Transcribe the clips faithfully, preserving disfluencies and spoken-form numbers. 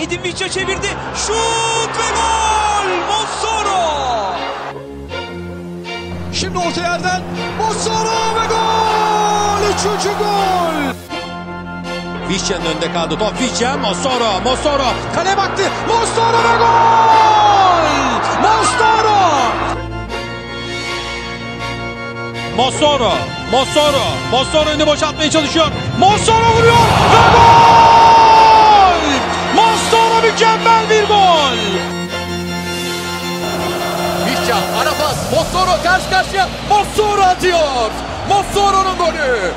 Edin Visca çevirdi. Şut ve gol! Mossoro! Şimdi orta yerden Mossoro ve gol! Üçüncü gol! Visca'nın önünde kaldı top. Visca, Mossoro, Mossoro kale baktı. Mossoro ve gol! Mossoro! Mossoro, Mossoro, Mossoro önünü boşaltmaya çalışıyor. Mossoro vuruyor ve gol! Mossoro mükemmel bir gol! Visca ara pas. Mossoro karşı karşıya. Mossoro atıyor. Mossoro'nun golü.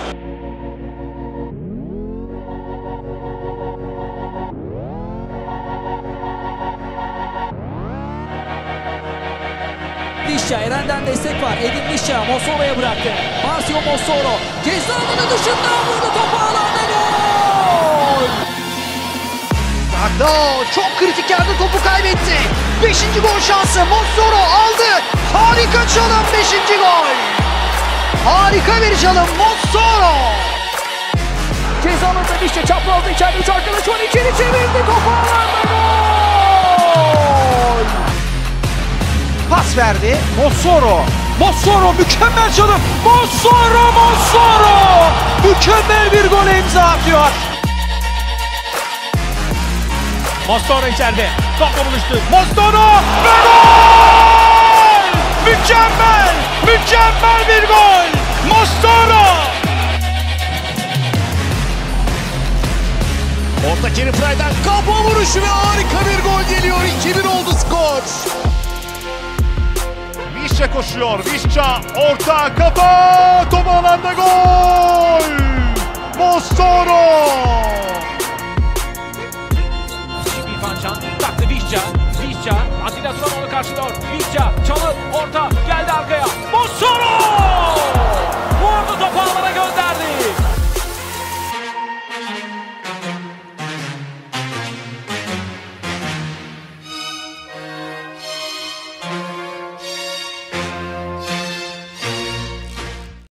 Visca, Eren'den destek var. Edin Visca Mossoro'ya bıraktı. Marcio Mossoro ceza alanı dışında vurdu, topu alanda gol! Dardao çok kritik yerde topu kaybetti. Beşinci gol şansı, Mossoro aldı. Harika çalım, beşinci gol. Harika bir çalım, Mossoro. Ceza alanında Visca çaprazda içeride üç arkadaş var. İçeri çevirdi, topu alanda gol! Pas verdi. Mossoro! Mossoro mükemmel çalım! Mossoro! Mossoro! Mükemmel bir gole imza atıyor. Mossoro içeride. Topla buluştu. Mossoro ve gol! Mükemmel! Mükemmel bir gol! Mossoro! Orta Kerim Frey'den kafa vuruşu ve harika bir gol geliyor. iki bir oldu skor. Visca koşuyor. Visca orta kafa. Top alanda gol. Mossoro. Şimdi İrfan Can taktı Visca. Visca Atilla Turan onu karşılıyor. Visca çalıp orta